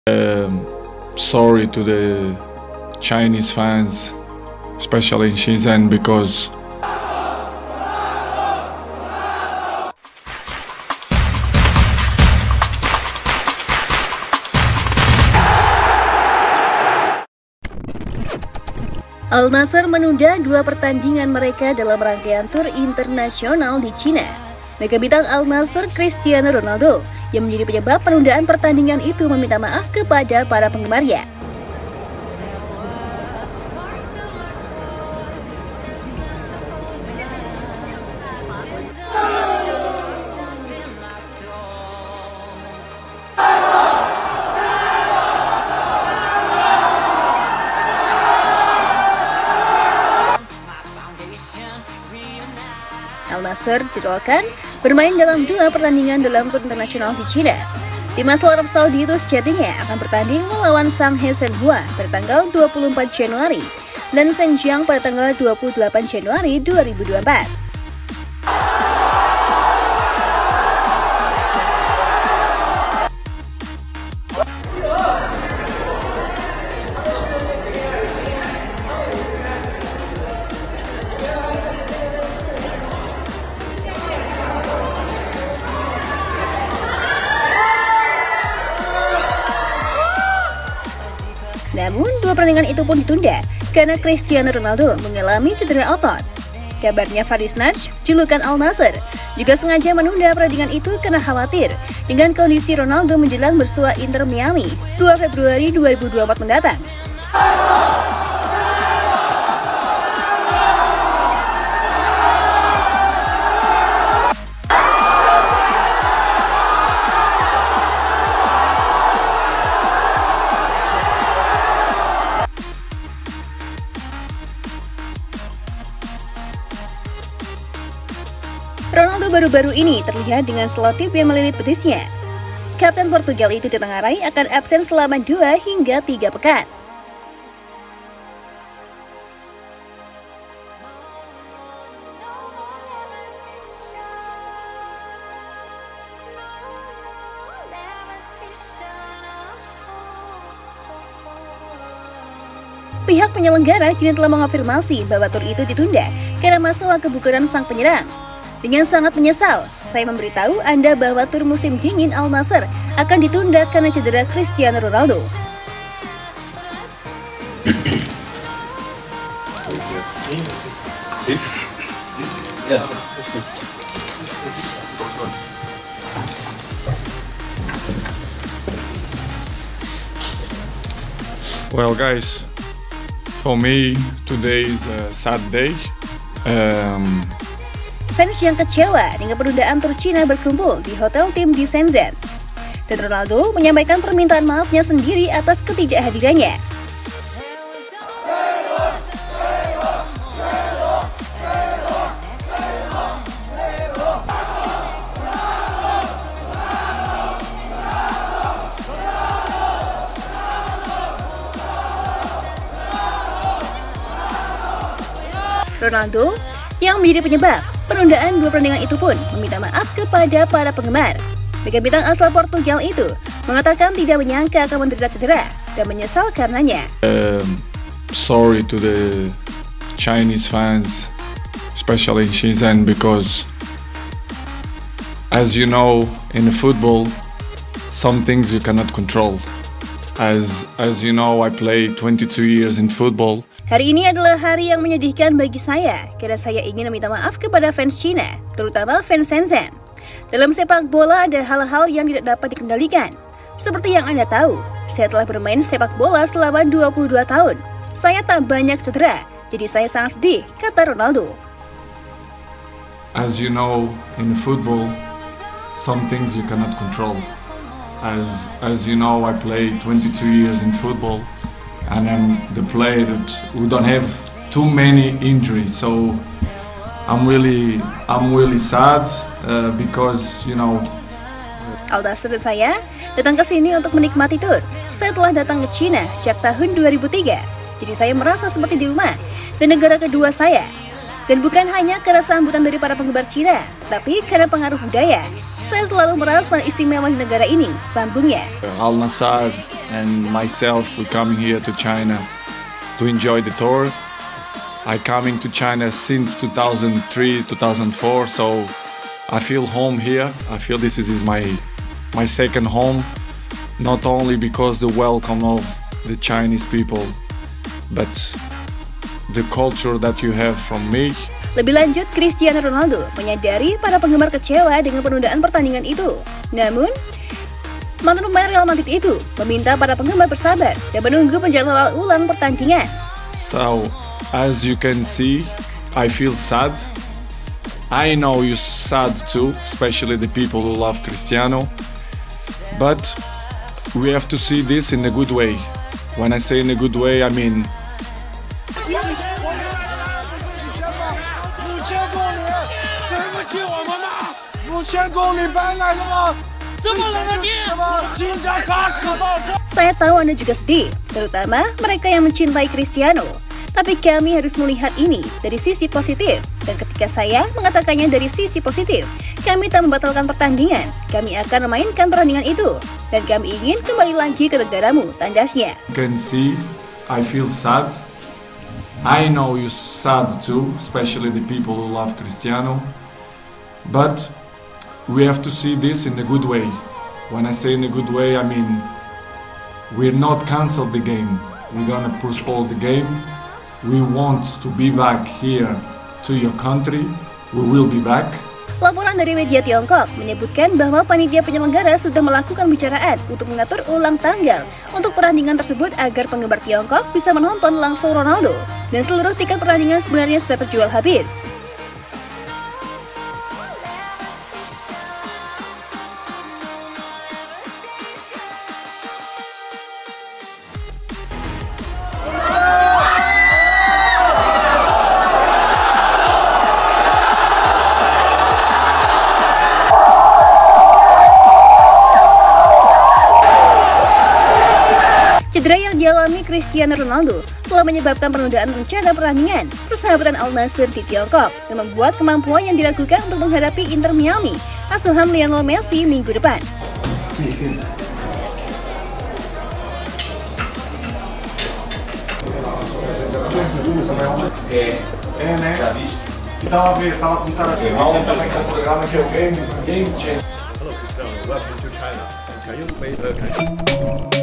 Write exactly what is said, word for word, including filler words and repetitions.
Um, sorry to the Chinese fans, especially in Shenzhen, because Al Nassr menunda dua pertandingan mereka dalam rangkaian tur internasional di Cina. Mega bintang Al Nassr Cristiano Ronaldo yang menjadi penyebab penundaan pertandingan itu meminta maaf kepada para penggemarnya. Al Nassr dijadwalkan bermain dalam dua pertandingan dalam tur internasional di Cina. Tim asal Arab Saudi itu sejatinya akan bertanding melawan Shanghai Shenhua pada tanggal dua puluh empat Januari dan Zhenjiang pada tanggal dua puluh delapan Januari dua ribu dua puluh empat. Namun, dua pertandingan itu pun ditunda karena Cristiano Ronaldo mengalami cedera otot. Kabarnya Faris Nagy, julukan Al Nassr, juga sengaja menunda pertandingan itu karena khawatir dengan kondisi Ronaldo menjelang bersua Inter Miami dua Februari dua ribu dua puluh empat mendatang. Ronaldo baru-baru ini terlihat dengan selotip yang melilit betisnya. Kapten Portugal itu ditengarai akan absen selama dua hingga tiga pekan. Pihak penyelenggara kini telah mengonfirmasi bahwa tur itu ditunda karena masalah kebugaran sang penyerang. Dengan sangat menyesal, saya memberitahu Anda bahwa tur musim dingin Al Nassr akan ditunda karena cedera Cristiano Ronaldo. well, guys, for me today is a sad day. Um, Fans yang kecewa dengan penundaan tur Cina berkumpul di hotel tim di Shenzhen. Dan Ronaldo menyampaikan permintaan maafnya sendiri atas ketidakhadirannya. Ronaldo yang menjadi penyebab penundaan dua pertandingan itu pun meminta maaf kepada para penggemar. Mega bintang asal Portugal itu mengatakan tidak menyangka akan menderita cedera dan menyesal karenanya. um, sorry to the Chinese fans, especially in Shenzhen, because as you know, in football, some things you cannot control. As as you know, I played twenty-two years in football. Hari ini adalah hari yang menyedihkan bagi saya karena saya ingin meminta maaf kepada fans Cina, terutama fans Shenzhen. Dalam sepak bola ada hal-hal yang tidak dapat dikendalikan. Seperti yang Anda tahu, saya telah bermain sepak bola selama dua puluh dua tahun. Saya tak banyak cedera, jadi saya sangat sedih, kata Ronaldo. As you know, in football, some things you cannot control. As as you know, I played twenty-two years in football, and I'm the player that who don't have too many injuries. So I'm really I'm really sad uh, because you know. Al Nassr dan saya datang ke sini untuk menikmati tur. Saya telah datang ke Cina sejak tahun dua ribu tiga, jadi saya merasa seperti di rumah dan negara kedua saya. Dan bukan hanya karena sambutan dari para penggemar Cina, tetapi karena pengaruh budaya. Saya selalu merasa istimewa di negara ini, sambungnya. Al Nassr and myself, we're coming here to China to enjoy the tour. I coming to China since two thousand three, two thousand four, so I feel home here. I feel this is, is my my second home, not only because the welcome of the Chinese people, but the culture that you have from me. Lebih lanjut, Cristiano Ronaldo menyadari para penggemar kecewa dengan penundaan pertandingan itu. Namun, mantan pemain Real Madrid itu meminta para penggemar bersabar dan menunggu penjadwalan ulang pertandingan. So, as you can see, I feel sad. I know you're sad too, especially the people who love Cristiano. But we have to see this in a good way. When I say in a good way, I mean Saya tahu Anda juga sedih, terutama mereka yang mencintai Cristiano. Tapi kami harus melihat ini dari sisi positif. Dan ketika saya mengatakannya dari sisi positif, kami tak membatalkan pertandingan. Kami akan memainkan pertandingan itu. Dan kami ingin kembali lagi ke negaramu, tandasnya. You can see, I feel sad. I know you're sad too, especially the people who love Cristiano. But we have to see this in a good way. When I say in a good way, I mean we're not cancel the game. We're gonna postpone the game. We want to be back here to your country. We will be back. Laporan dari media Tiongkok menyebutkan bahwa panitia penyelenggara sudah melakukan pembicaraan untuk mengatur ulang tanggal untuk pertandingan tersebut agar penggemar Tiongkok bisa menonton langsung Ronaldo. Dan seluruh tiket pertandingan sebenarnya sudah terjual habis. Cedera yang dialami Cristiano Ronaldo telah menyebabkan penundaan rencana pertandingan persahabatan Al Nassr di Tiongkok dan membuat kemampuan yang diragukan untuk menghadapi Inter Miami asuhan Lionel Messi minggu depan. Hello, Cristiano. Welcome to China. Can you make a